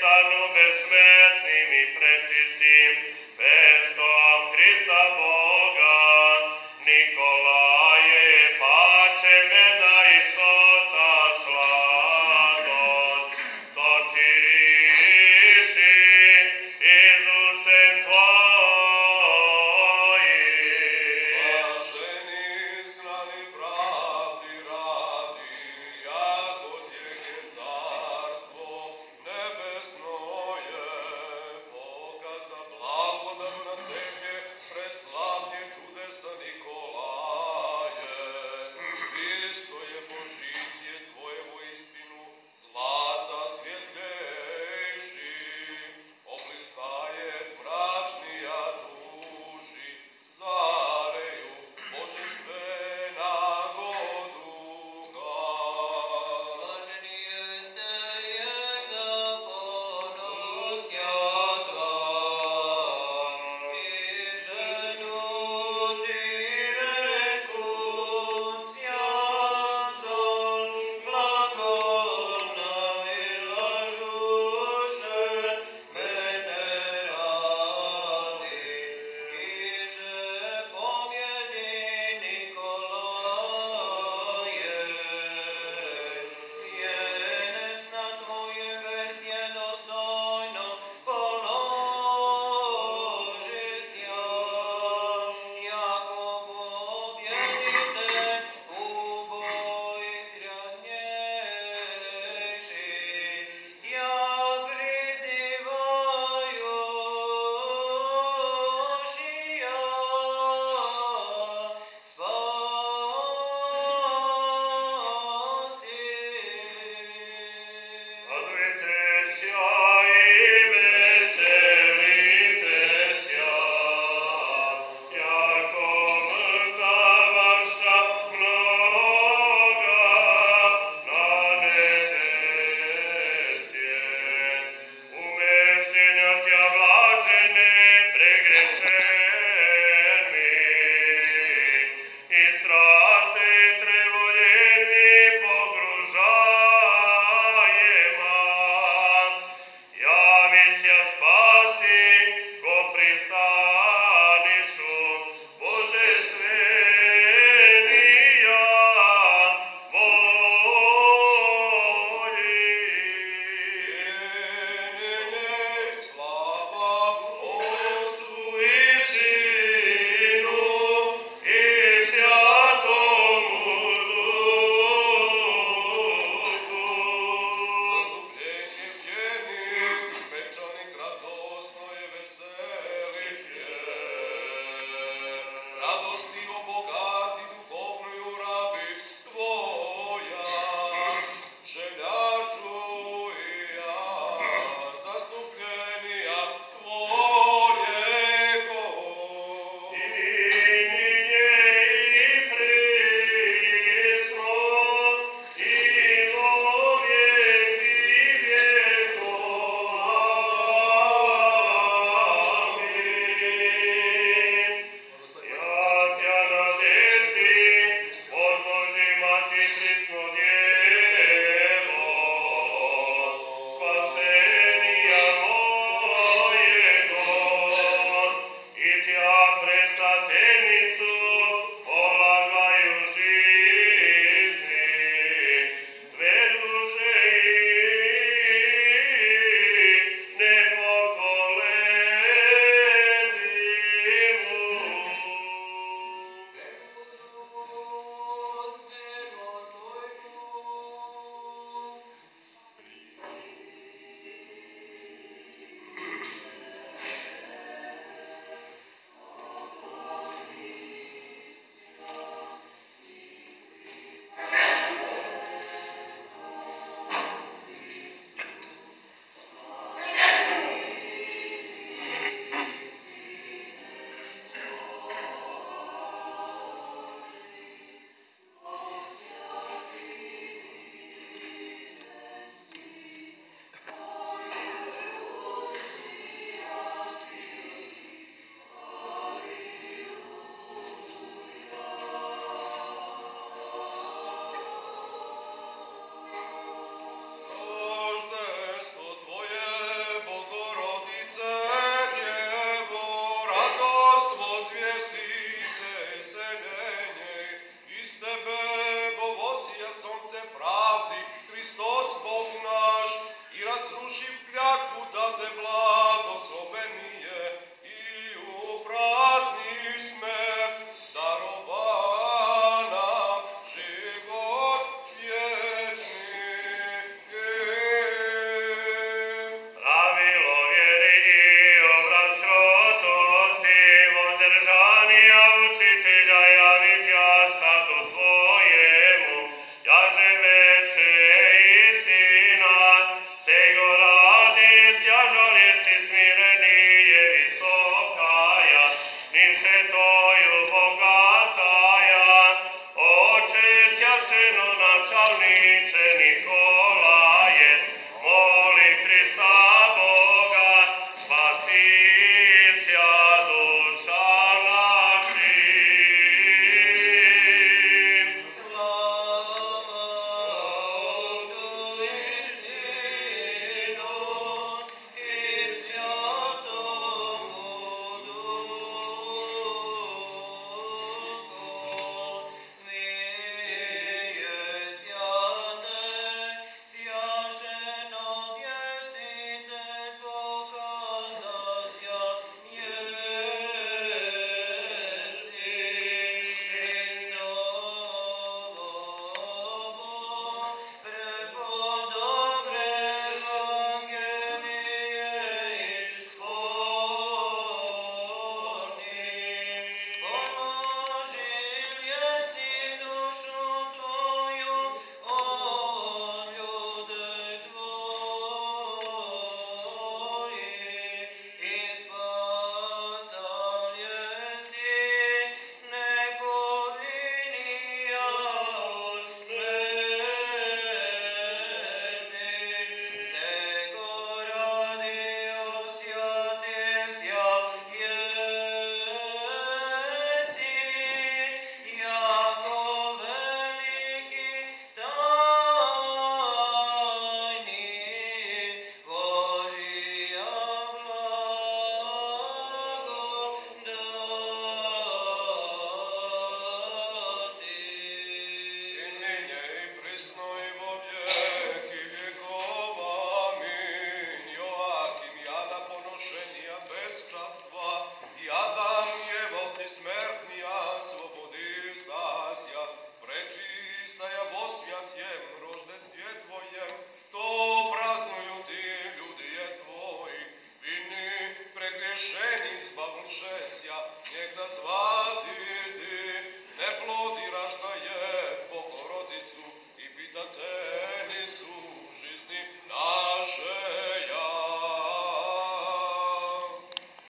стану безсмертним и пречистым, перстом Христа Бога. Николае, паче ме дай сота сладост, то чиши из устен Твоих. Блажени изгнани правди ради, яко Тебе царство небесное, показа благо Яжали си смиренije visokaya, niše toju bogataya, oče sjaseno načalniče Nikolaje, moli Hrista Boga, spasti sja duša našim. Slava Otcu i Sinu i Svjatomu Duhu, nije sjate, sjaženo vjesnite pokazasja, jesi Hristovo, prepodobre Evangelije ispolni. Položil jesi dušu tvoju od ljude tvojih i spasal jesi neko linija od smrti. Sego radio sjatesja jesi, jako veliki tajni Božija blagodati. I nynie i prysno i во веки веков. Аминь. Joachim, jada ponošenija bezčastva, jadam jevol ti smrtnija, slobodi stasja, prečistая во святjem, рождестве Твоем, то празднуju ti ljudije Tvoji, vini pregriješeni zbavlšesja, njegda zvati ti, ne plodi